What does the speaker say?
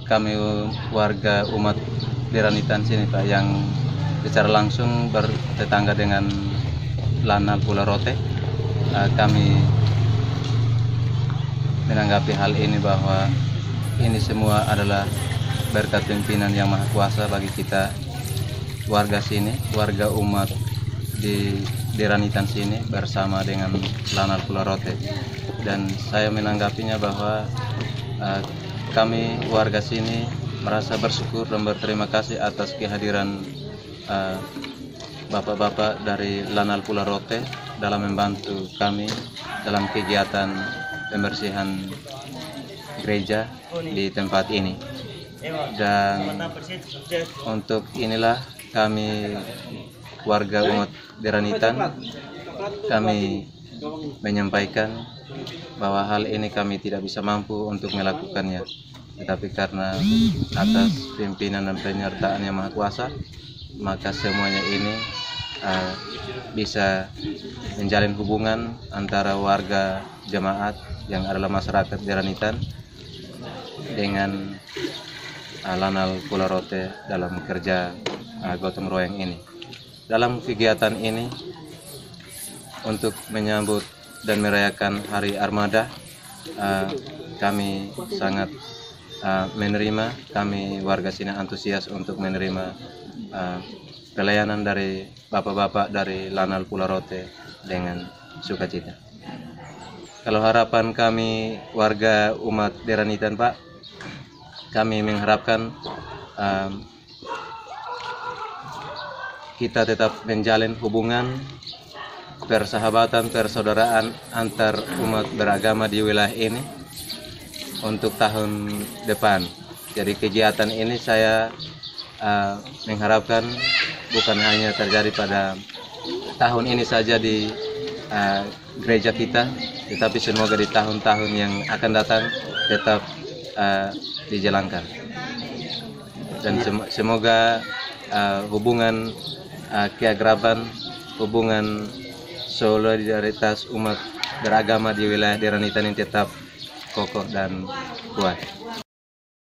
kami warga umat Deranitan sini Pak, yang secara langsung bertetangga dengan Lanal Pulau Rote. Kami menanggapi hal ini bahwa ini semua adalah berkat pimpinan yang Maha Kuasa bagi kita warga sini, warga umat di Deranitan sini bersama dengan Lanal Pulau Rote. Dan saya menanggapinya bahwa kami warga sini merasa bersyukur dan berterima kasih atas kehadiran bapak-bapak dari Lanal Pulau Rote dalam membantu kami dalam kegiatan pembersihan gereja di tempat ini. Dan untuk inilah kami warga umat Deranitan, kami menyampaikan bahwa hal ini kami tidak bisa mampu untuk melakukannya, tetapi karena atas pimpinan dan penyertaan yang Maha Kuasa, maka semuanya ini bisa menjalin hubungan antara warga jemaat yang adalah masyarakat Deranitan dengan Lanal Pulau Rote dalam kerja gotong royong ini. Dalam kegiatan ini untuk menyambut dan merayakan Hari Armada, kami sangat menerima, kami warga sini antusias untuk menerima pelayanan dari bapak-bapak dari Lanal Pulau Rote dengan sukacita. Kalau harapan kami warga umat Deranitan Pak, kami mengharapkan kita tetap menjalin hubungan persahabatan, persaudaraan antar umat beragama di wilayah ini untuk tahun depan. Jadi kegiatan ini saya mengharapkan bukan hanya terjadi pada tahun ini saja di gereja kita, tetapi semoga di tahun-tahun yang akan datang tetap dijalankan. Dan semoga hubungan keakraban, hubungan solidaritas umat beragama di wilayah Deranitan ini tetap kokoh dan kuat.